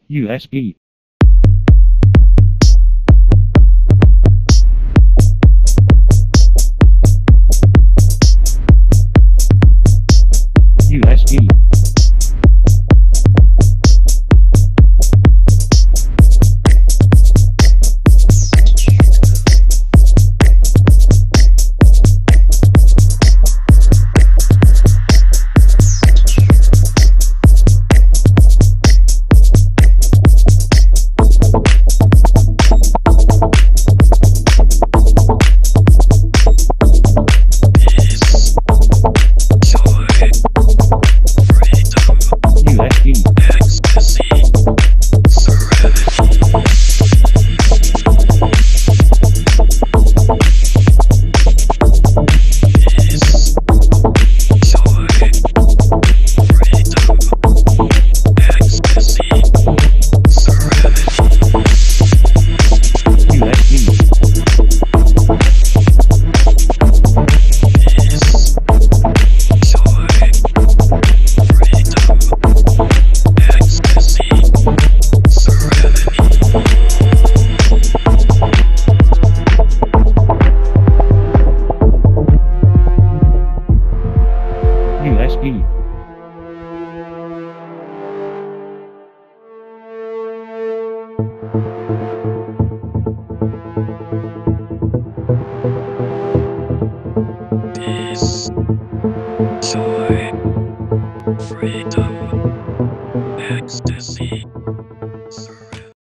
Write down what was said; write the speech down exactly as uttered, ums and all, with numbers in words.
U S B. U S B. U S B. Ecstasy, serenity, peace, joy, freedom, ecstasy, serenity, U S B. peace, joy, freedom, ecstasy, serenity. U S B. Peace, joy, freedom.